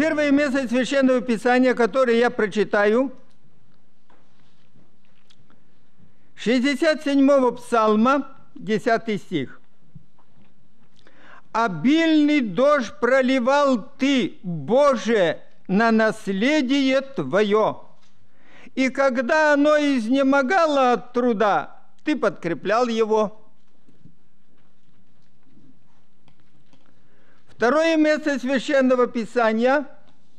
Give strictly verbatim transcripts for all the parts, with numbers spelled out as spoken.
Первое место Священного Писания, которое я прочитаю, шестьдесят седьмого псалма, десятый стих. «Обильный дождь проливал Ты, Боже, на наследие Твое, и когда оно изнемогало от труда, Ты подкреплял его». Второе место Священного Писания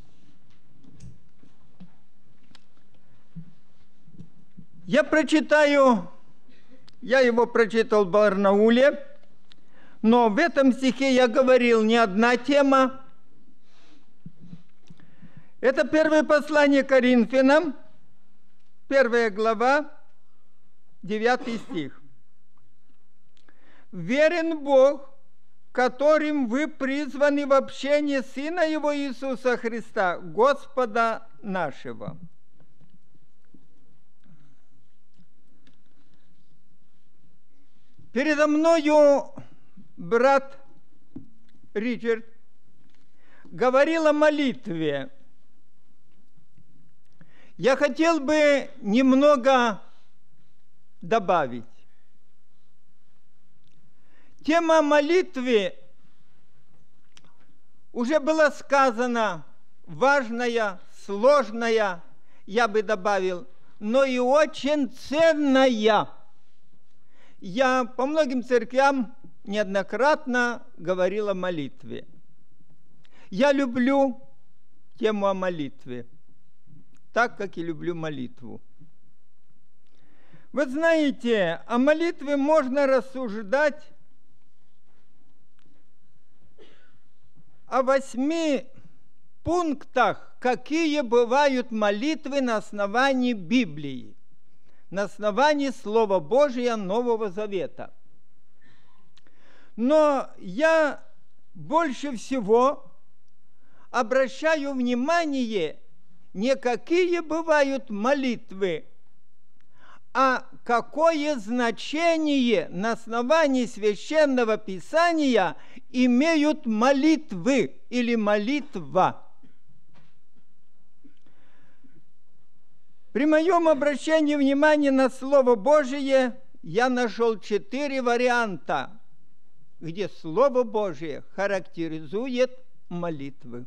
я прочитаю, я его прочитал в Барнауле, но в этом стихе я говорил не одна тема. Это первое послание Коринфянам, первая глава, девятый стих. «Верен Бог, которым вы призваны в общение Сына Его Иисуса Христа, Господа нашего». Передо мною брат Ричард говорил о молитве. Я хотел бы немного добавить. Тема молитвы уже была сказана, важная, сложная, я бы добавил, но и очень ценная. Я по многим церквям неоднократно говорил о молитве. Я люблю тему о молитве, так как и люблю молитву. Вы знаете, о молитве можно рассуждать о восьми пунктах, какие бывают молитвы на основании Библии, на основании Слова Божия Нового Завета. Но я больше всего обращаю внимание не какие бывают молитвы, а какое значение на основании Священного Писания имеют молитвы или молитва. При моем обращении внимания на Слово Божие я нашел четыре варианта, где Слово Божие характеризует молитвы.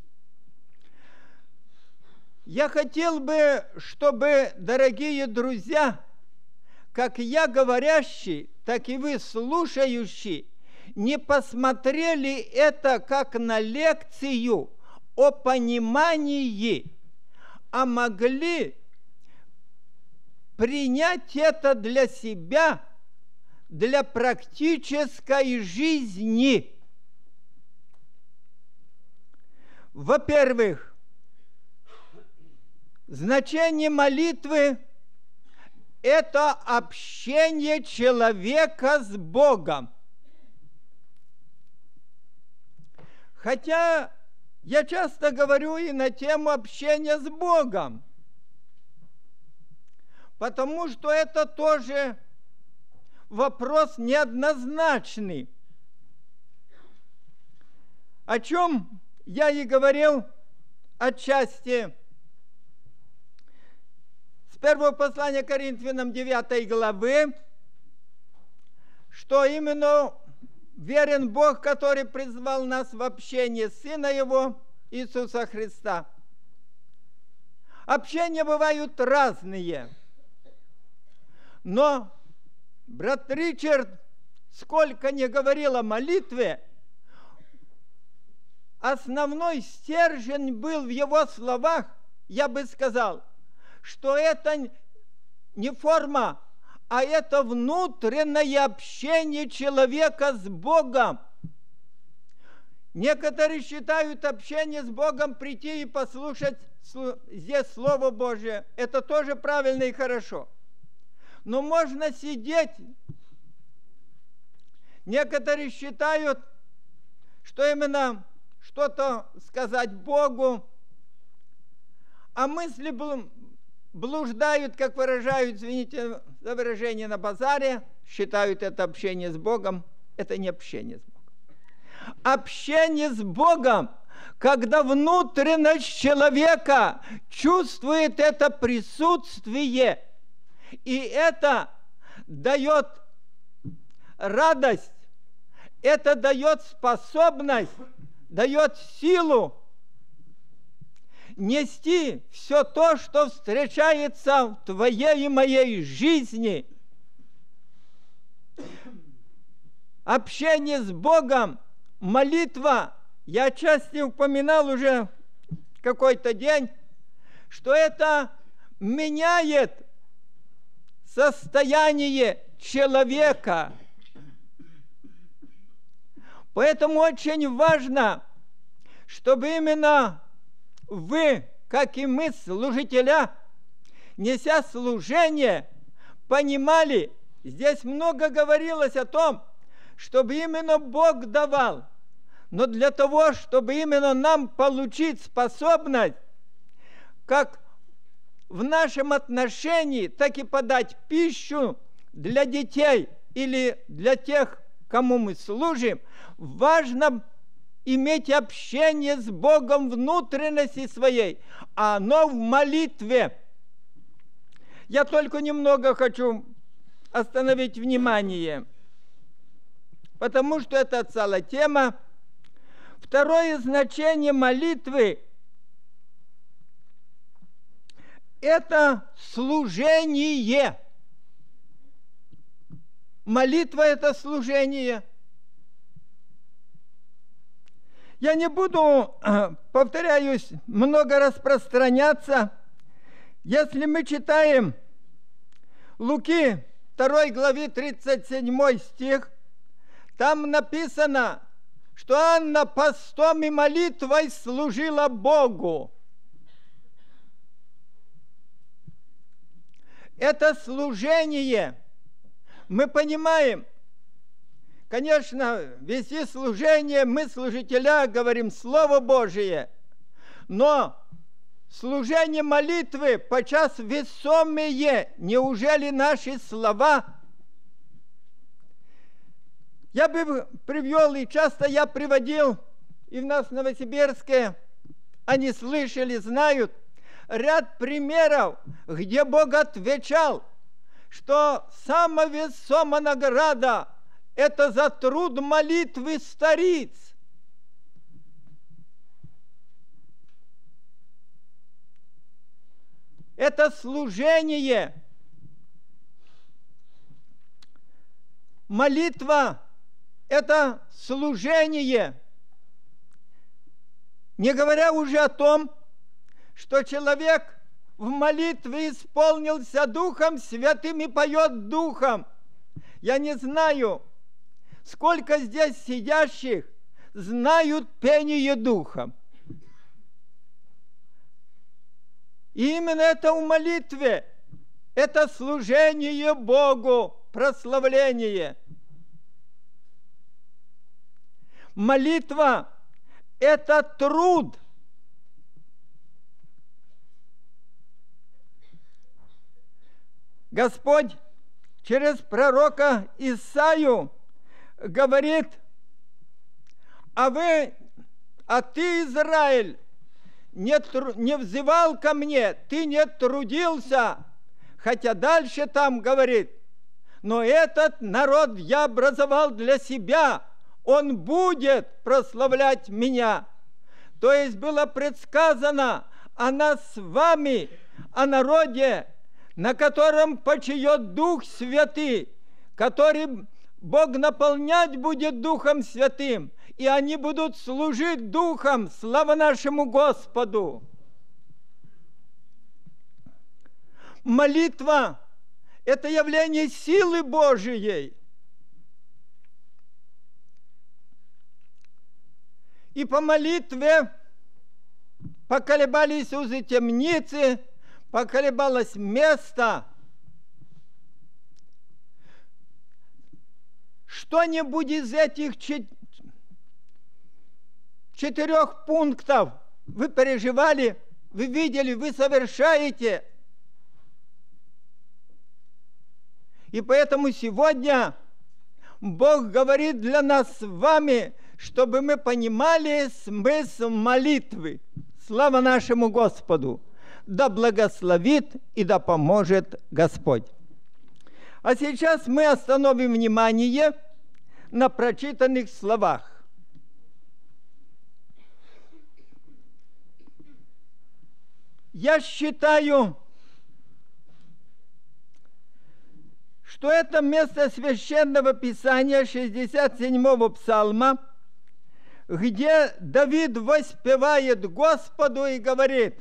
Я хотел бы, чтобы, дорогие друзья, как я говорящий, так и вы слушающие, не посмотрели это как на лекцию о понимании, а могли принять это для себя, для практической жизни. Во-первых, значение молитвы – это общение человека с Богом. Хотя я часто говорю и на тему общения с Богом, потому что это тоже вопрос неоднозначный. О чем я и говорил отчасти с первого послания Коринфянам девятой главы, что именно верен Бог, который призвал нас в общение Сына Его, Иисуса Христа. Общения бывают разные. Но брат Ричард, сколько ни говорил о молитве, основной стержень был в его словах, я бы сказал, что это не форма, а это внутреннее общение человека с Богом. Некоторые считают общение с Богом прийти и послушать здесь Слово Божие. Это тоже правильно и хорошо. Но можно сидеть. Некоторые считают, что именно что-то сказать Богу, а мысли блуждают, как выражают, извините за выражение, на базаре, считают это общение с Богом. Это не общение с Богом. Общение с Богом, когда внутренность человека чувствует это присутствие, и это дает радость, это дает способность, дает силу нести все то, что встречается в твоей и моей жизни. Общение с Богом, молитва, я часто упоминал уже какой-то день, что это меняет состояние человека. Поэтому очень важно, чтобы именно вы, как и мы, служителя, неся служение, понимали, здесь много говорилось о том, чтобы именно Бог давал, но для того, чтобы именно нам получить способность, как в нашем отношении, так и подать пищу для детей или для тех, кому мы служим, важно иметь общение с Богом внутренности своей, а оно в молитве. Я только немного хочу остановить внимание, потому что это целая тема. Второе значение молитвы – это служение. Молитва – это служение. Я не буду, повторяюсь, много распространяться. Если мы читаем Луки второй главе тридцать седьмой стих, там написано, что Анна постом и молитвой служила Богу. Это служение. Мы понимаем, конечно, вести служение, мы, служителя, говорим Слово Божие, но служение молитвы подчас весомые. Неужели наши слова? Я бы привел, и часто я приводил, и в нас в Новосибирске, они слышали, знают, ряд примеров, где Бог отвечал, что самая весомая награда – это за труд молитвы стариц. Это служение. Молитва – это служение. Не говоря уже о том, что человек в молитве исполнился Духом Святым и поет Духом. Я не знаю, сколько здесь сидящих знают пение Духом. И именно это в молитве, это служение Богу, прославление. Молитва – это труд. Господь через пророка Исаию говорит: а вы, а ты, Израиль, не, тру, не взывал ко мне, ты не трудился. Хотя дальше там говорит: но этот народ я образовал для себя, он будет прославлять меня. То есть было предсказано о нас с вами, о народе, на котором почиет Дух Святый, который Бог наполнять будет Духом Святым, и они будут служить Духом. Слава нашему Господу! Молитва – это явление силы Божией. И по молитве поколебались узы темницы, поколебалось место. Что-нибудь из этих четырех пунктов вы переживали, вы видели, вы совершаете. И поэтому сегодня Бог говорит для нас с вами, чтобы мы понимали смысл молитвы. Слава нашему Господу! Да благословит и да поможет Господь. А сейчас мы остановим внимание на прочитанных словах. Я считаю, что это место Священного Писания шестьдесят седьмого псалма, где Давид воспевает Господу и говорит: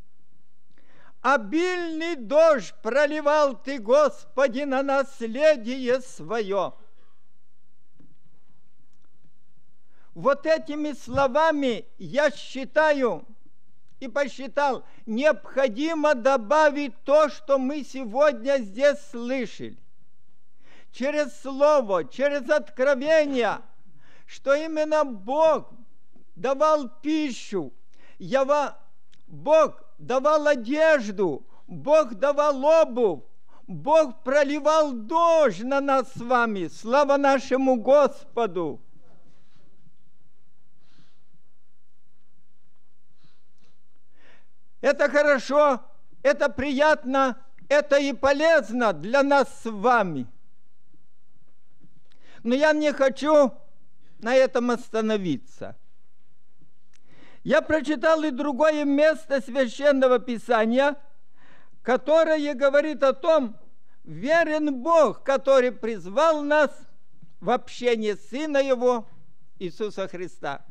«Обильный дождь проливал Ты, Господи, на наследие свое». Вот этими словами я считаю и посчитал, необходимо добавить то, что мы сегодня здесь слышали. Через Слово, через откровение, что именно Бог давал пищу, Бог давал одежду, Бог давал обувь, Бог проливал дождь на нас с вами. Слава нашему Господу! Это хорошо, это приятно, это и полезно для нас с вами. Но я не хочу на этом остановиться. Я прочитал и другое место Священного Писания, которое говорит о том, верен Бог, который призвал нас в общение Сына Его, Иисуса Христа.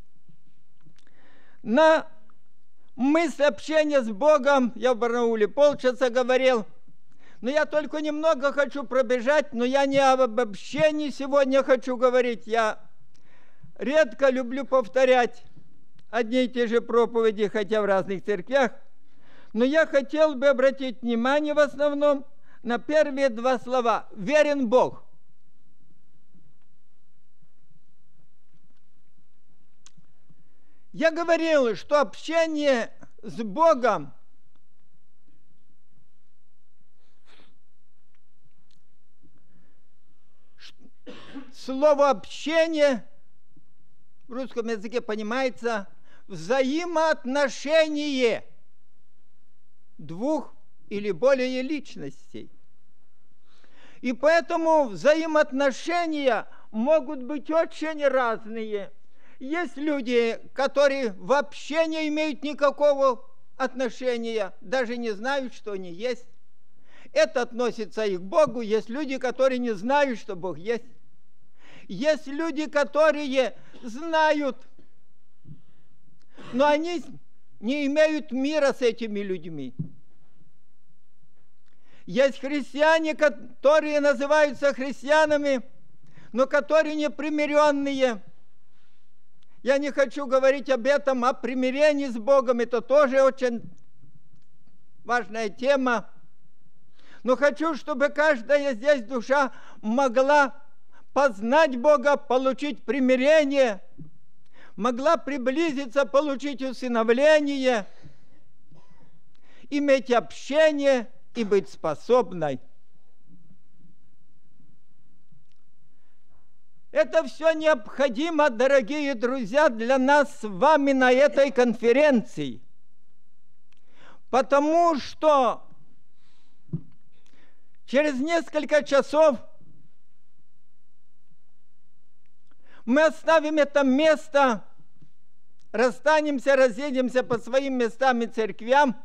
На мысль общения с Богом я в Барнауле полчаса говорил, но я только немного хочу пробежать, но я не об общении сегодня хочу говорить. Я редко люблю повторять одни и те же проповеди, хотя в разных церквях, но я хотел бы обратить внимание в основном на первые два слова. Верен Бог. Я говорил, что общение с Богом слово общение в русском языке понимается взаимоотношение двух или более личностей. И поэтому взаимоотношения могут быть очень разные. Есть люди, которые вообще не имеют никакого отношения, даже не знают, что они есть. Это относится и к Богу. Есть люди, которые не знают, что Бог есть. Есть люди, которые знают, но они не имеют мира с этими людьми. Есть христиане, которые называются христианами, но которые непримиренные. Я не хочу говорить об этом, о примирении с Богом. Это тоже очень важная тема. Но хочу, чтобы каждая здесь душа могла познать Бога, получить примирение, могла приблизиться, получить усыновление, иметь общение и быть способной. Это все необходимо, дорогие друзья, для нас с вами на этой конференции. Потому что через несколько часов мы оставим это место, расстанемся, разъедемся по своим местам и церквям.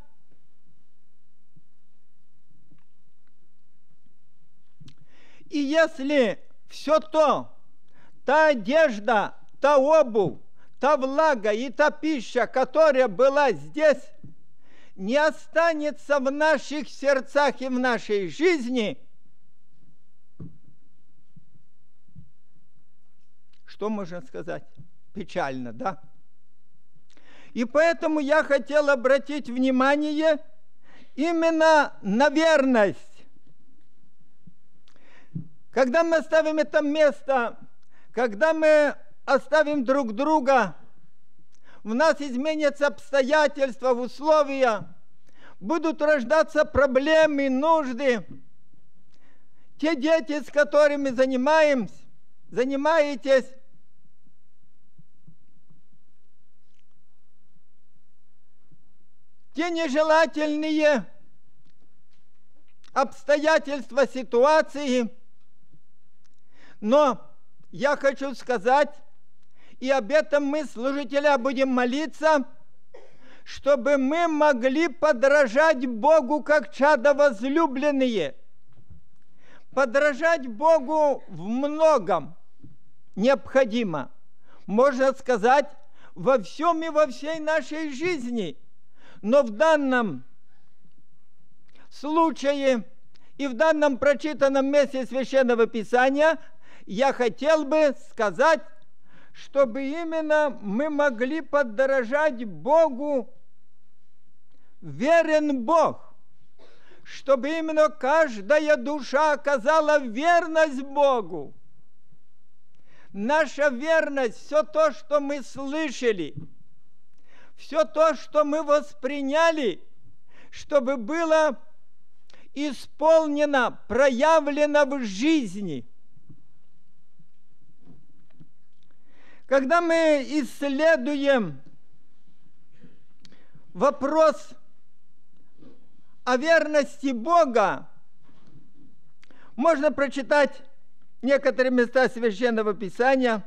И если все то, та одежда, та обувь, та влага и та пища, которая была здесь, не останется в наших сердцах и в нашей жизни, что можно сказать? Печально, да? И поэтому я хотел обратить внимание именно на верность. Когда мы оставим это место, когда мы оставим друг друга, в нас изменятся обстоятельства, условия, будут рождаться проблемы, нужды. Те дети, с которыми занимаемся, занимаетесь, те нежелательные обстоятельства ситуации. Но я хочу сказать, и об этом мы, служителя, будем молиться, чтобы мы могли подражать Богу, как чада возлюбленные. Подражать Богу в многом необходимо. Можно сказать, во всем и во всей нашей жизни. Но в данном случае и в данном прочитанном месте Священного Писания я хотел бы сказать, чтобы именно мы могли подражать Богу, верен Бог, чтобы именно каждая душа оказала верность Богу. Наша верность, все то, что мы слышали, все то, что мы восприняли, чтобы было исполнено, проявлено в жизни. Когда мы исследуем вопрос о верности Бога, можно прочитать некоторые места Священного Писания.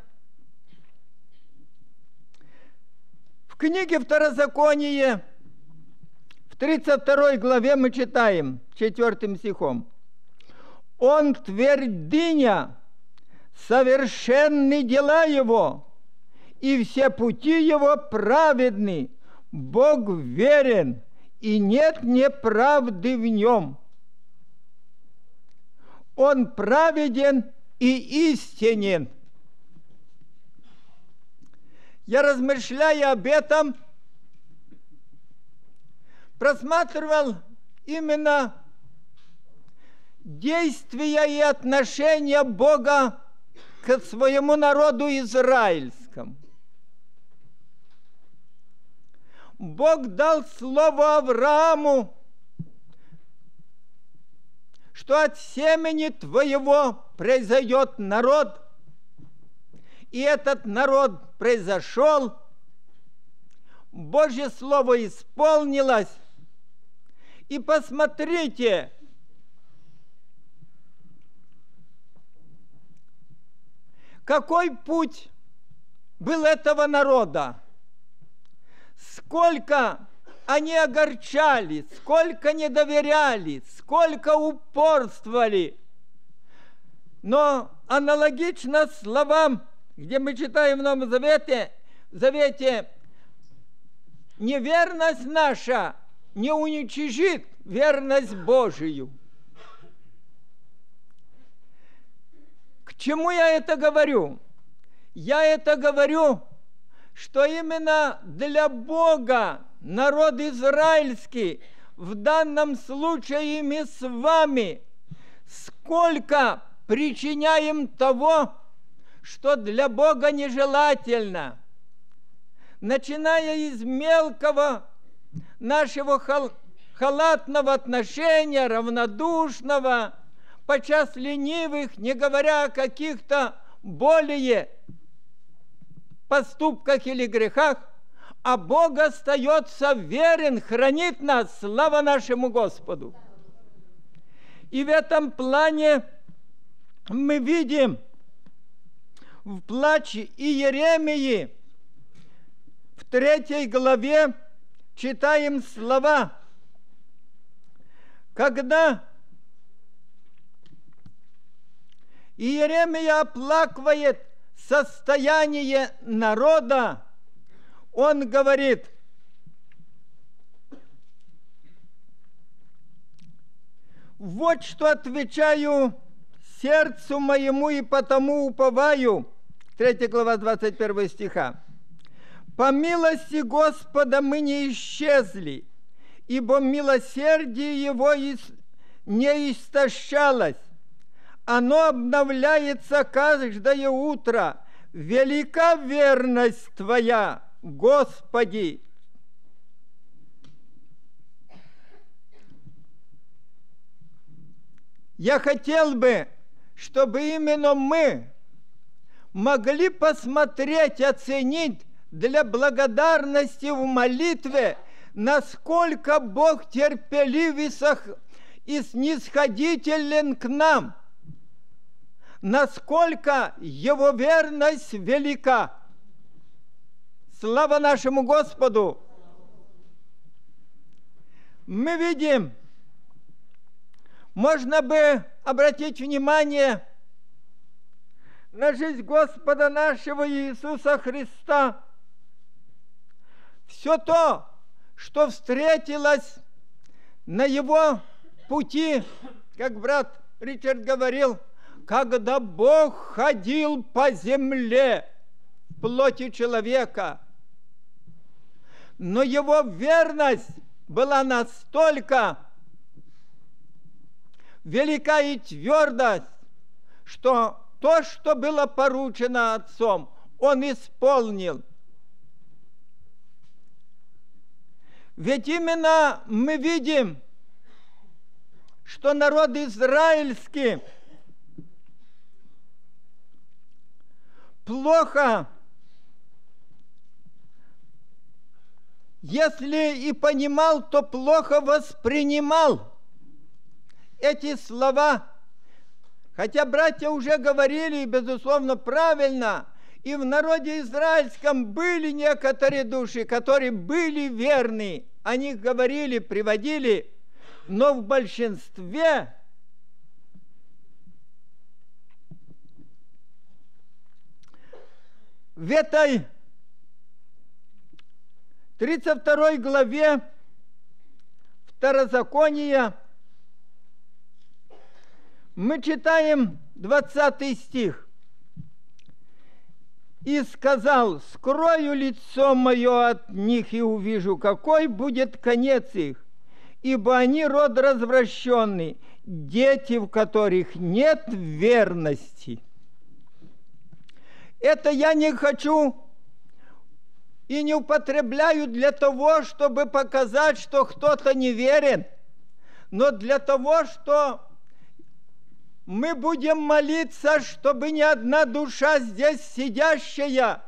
В книге Второзаконие, в тридцать второй главе мы читаем четвёртым стихом: «Он твердыня, совершенны дела его, и все пути его праведны, Бог верен, и нет неправды в нем. Он праведен и истинен». Я, размышляя об этом, просматривал именно действия и отношения Бога к своему народу израильскому. Бог дал слово Аврааму, что от семени твоего произойдет народ, и этот народ произошел, Божье слово исполнилось. И посмотрите, какой путь был этого народа. Сколько они огорчали, сколько не доверяли, сколько упорствовали. Но аналогично словам, где мы читаем в Новом Завете, Завете, неверность наша не уничижит верность Божию. К чему я это говорю? Я это говорю, что именно для Бога народ израильский, в данном случае и мы с вами, сколько причиняем того, что для Бога нежелательно, начиная из мелкого нашего хал- халатного отношения, равнодушного, подчас ленивых, не говоря о каких-то более поступках или грехах, а Бог остается верен, хранит нас, слава нашему Господу. И в этом плане мы видим в плаче Иеремии в третьей главе читаем слова, когда Иеремия оплакивает состояние народа, он говорит: «Вот что отвечаю сердцу моему, и потому уповаю». третья глава, двадцать первого стиха. «По милости Господа мы не исчезли, ибо милосердие Его не истощалось. Оно обновляется каждое утро. Велика верность Твоя, Господи». Я хотел бы, чтобы именно мы могли посмотреть, оценить для благодарности в молитве насколько Бог терпелив и, сох... и снисходителен к нам, насколько Его верность велика. Слава нашему Господу! Мы видим, можно бы обратить внимание на жизнь Господа нашего Иисуса Христа. Все то, что встретилось на Его пути, как брат Ричард говорил, когда Бог ходил по земле в плоти человека. Но Его верность была настолько велика и твердость, что то, что было поручено Отцом, Он исполнил. Ведь именно мы видим, что народ израильский плохо, если и понимал, то плохо воспринимал эти слова. Хотя братья уже говорили, и безусловно правильно, и в народе израильском были некоторые души, которые были верны, о них говорили, приводили, но в большинстве в этой тридцать второй главе Второзакония мы читаем двадцатый стих. «И сказал, скрою лицо мое от них и увижу, какой будет конец их, ибо они род развращенный, дети, в которых нет верности». Это я не хочу и не употребляю для того, чтобы показать, что кто-то неверен, но для того, что мы будем молиться, чтобы ни одна душа здесь сидящая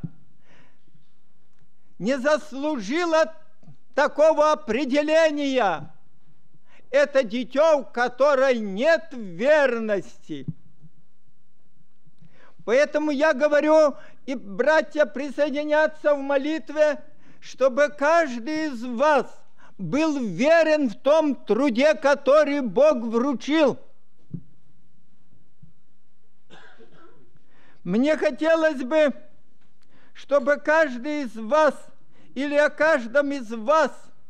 не заслужила такого определения. Это дитё, в которой нет верности. Поэтому я говорю, и братья присоединятся в молитве, чтобы каждый из вас был верен в том труде, который Бог вручил. Мне хотелось бы, чтобы каждый из вас или о каждом из вас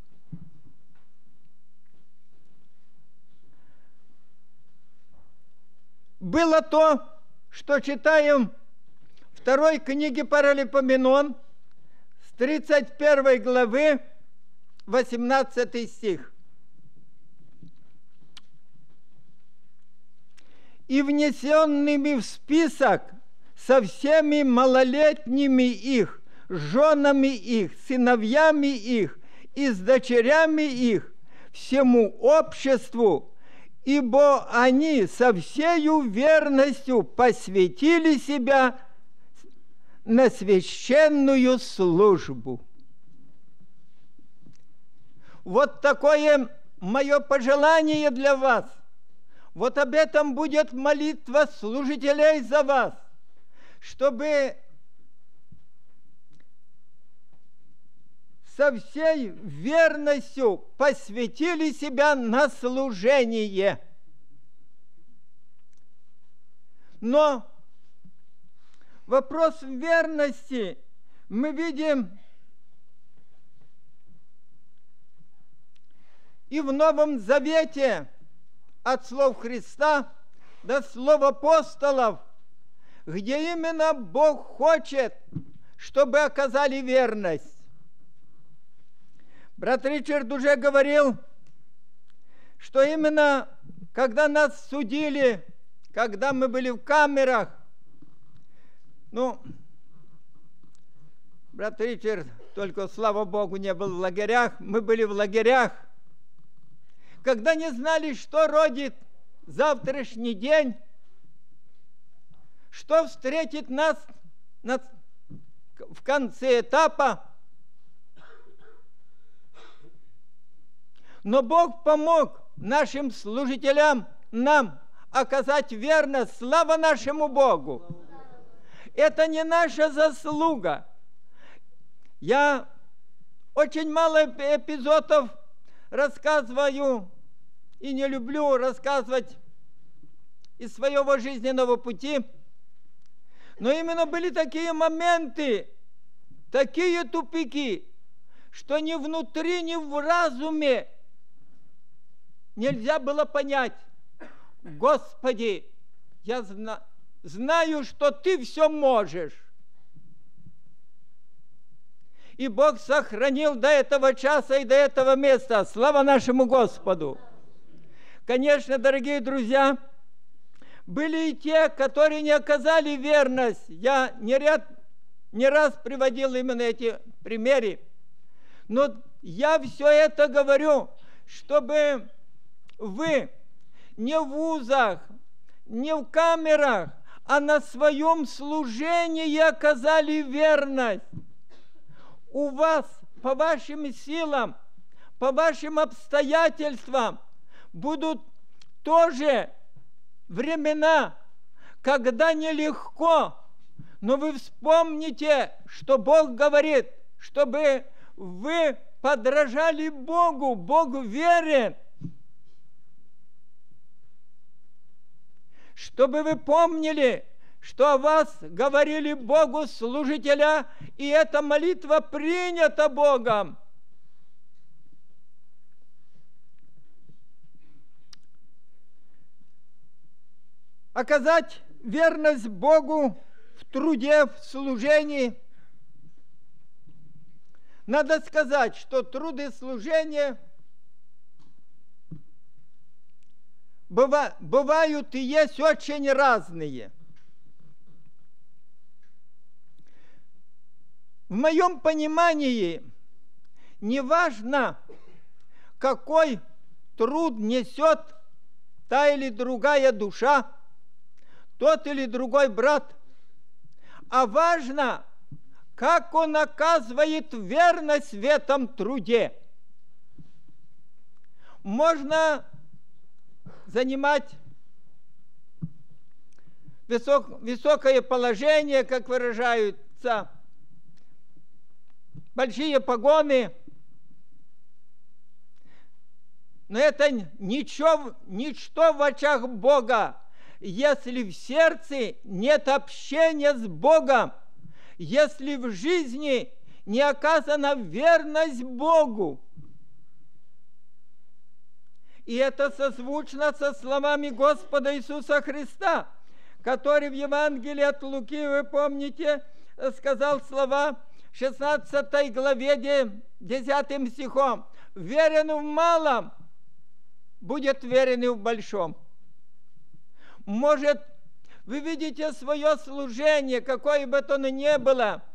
было то, что читаем в второй книге Паралипоменон с тридцать первой главы, восемнадцатый стих. «И внесенными в список со всеми малолетними их, женами их, сыновьями их и с дочерями их, всему обществу, ибо они со всею верностью посвятили себя на священную службу». Вот такое мое пожелание для вас. Вот об этом будет молитва служителей за вас, чтобы со всей верностью посвятили себя на служение. Но вопрос верности мы видим и в Новом Завете от слов Христа до слов апостолов, где именно Бог хочет, чтобы оказали верность. Брат Ричард уже говорил, что именно когда нас судили, когда мы были в камерах, ну, брат Ричард только, слава Богу, не был в лагерях, мы были в лагерях, когда не знали, что родит завтрашний день, что встретит нас на, в конце этапа. Но Бог помог нашим служителям, нам оказать верность. Слава нашему Богу! Это не наша заслуга. Я очень мало эпизодов рассказываю и не люблю рассказывать из своего жизненного пути. Но именно были такие моменты, такие тупики, что ни внутри, ни в разуме нельзя было понять: Господи, я зна- знаю, что Ты все можешь. И Бог сохранил до этого часа и до этого места. Слава нашему Господу! Конечно, дорогие друзья, были и те, которые не оказали верность. Я не, ряд, не раз приводил именно эти примеры. Но я все это говорю, чтобы вы не в вузах, не в камерах, а на своем служении оказали верность. У вас, по вашим силам, по вашим обстоятельствам будут тоже времена, когда нелегко, но вы вспомните, что Бог говорит, чтобы вы подражали Богу. Бог верен. Чтобы вы помнили, что о вас говорили Богу служителя, и эта молитва принята Богом. Оказать верность Богу в труде, в служении. Надо сказать, что труды служения быва, бывают и есть очень разные. В моем понимании, неважно, какой труд несет та или другая душа, тот или другой брат, а важно, как он оказывает верность в этом труде. Можно занимать высок, высокое положение, как выражаются, большие погоны, но это ничего, ничто в очах Бога, если в сердце нет общения с Богом, если в жизни не оказана верность Богу. И это созвучно со словами Господа Иисуса Христа, который в Евангелии от Луки, вы помните, сказал слова в шестнадцатой главе десятым стихом: «Верен в малом, будет верен и в большом». Может, вы видите свое служение, какое бы то ни было.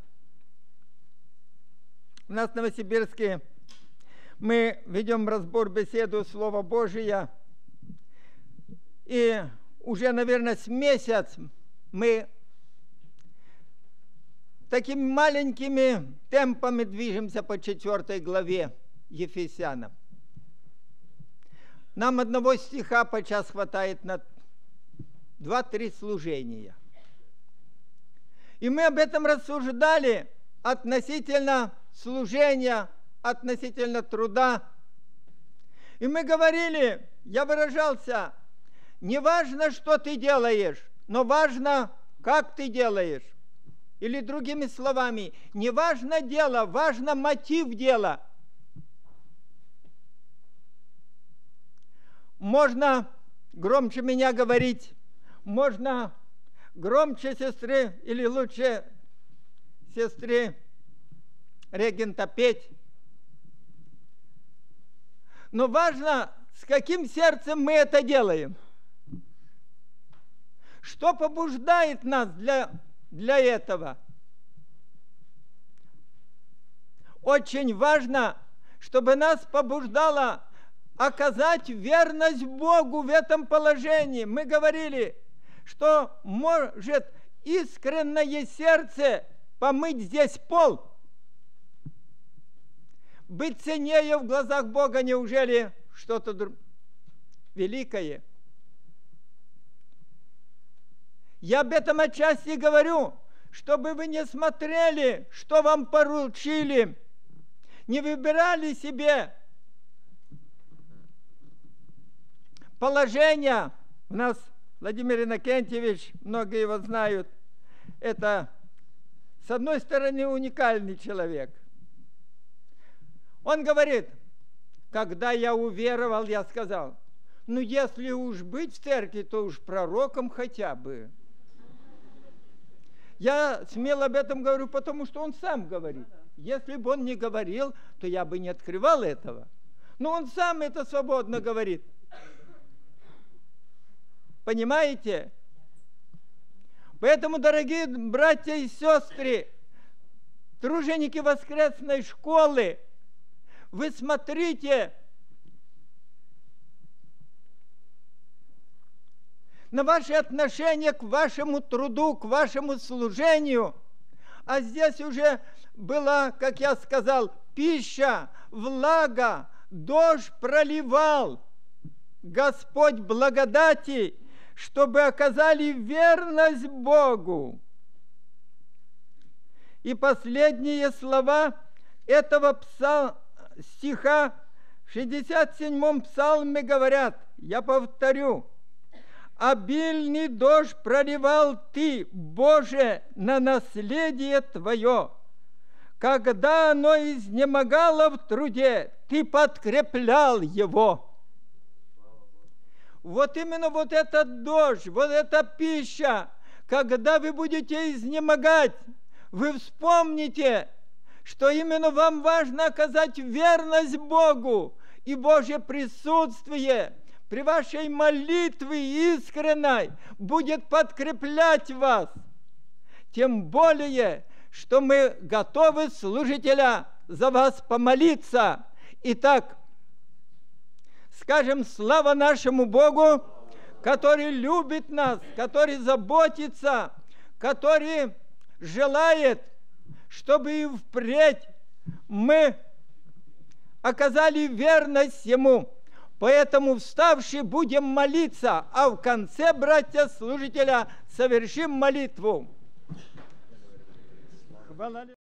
У нас в Новосибирске мы ведем разбор, беседу Слова Божия. И уже, наверное, с месяц мы такими маленькими темпами движемся по четвертой главе Ефесянам. Нам одного стиха подчас хватает на два-три служения. И мы об этом рассуждали относительно служения, относительно труда. И мы говорили, я выражался, не важно, что ты делаешь, но важно, как ты делаешь. Или другими словами, не важно дело, важно мотив дела. Можно громче меня говорить, можно громче сестры, или лучше сестры регента петь. Но важно, с каким сердцем мы это делаем. Что побуждает нас для, для этого? Очень важно, чтобы нас побуждало оказать верность Богу в этом положении. Мы говорили, что может искреннее сердце помыть здесь пол. Быть ценнее в глазах Бога, неужели что-то дру... великое. Я об этом отчасти говорю, чтобы вы не смотрели, что вам поручили, не выбирали себе положение. У нас Владимир Иннокентьевич, многие его знают, это, с одной стороны, уникальный человек. Он говорит, когда я уверовал, я сказал, ну, если уж быть в церкви, то уж пророком хотя бы. Я смело об этом говорю, потому что он сам говорит. Если бы он не говорил, то я бы не открывал этого. Но он сам это свободно говорит. Понимаете? Поэтому, дорогие братья и сестры, труженики воскресной школы, вы смотрите на ваши отношения к вашему труду, к вашему служению. А здесь уже была, как я сказал, пища, влага, дождь проливал. Господь благодати, чтобы оказали верность Богу. И последние слова этого псал... стиха в шестьдесят седьмом псалме говорят, я повторю, «Обильный дождь проливал Ты, Боже, на наследие Твое. Когда оно изнемогало в труде, Ты подкреплял его». Вот именно вот этот дождь, вот эта пища, когда вы будете изнемогать, вы вспомните, что именно вам важно оказать верность Богу и Божье присутствие при вашей молитве искренней будет подкреплять вас. Тем более, что мы готовы, служителя, за вас помолиться. Итак, скажем слава нашему Богу, который любит нас, который заботится, который желает, чтобы и впредь мы оказали верность Ему. Поэтому, вставши, будем молиться, а в конце, братья служителя, совершим молитву.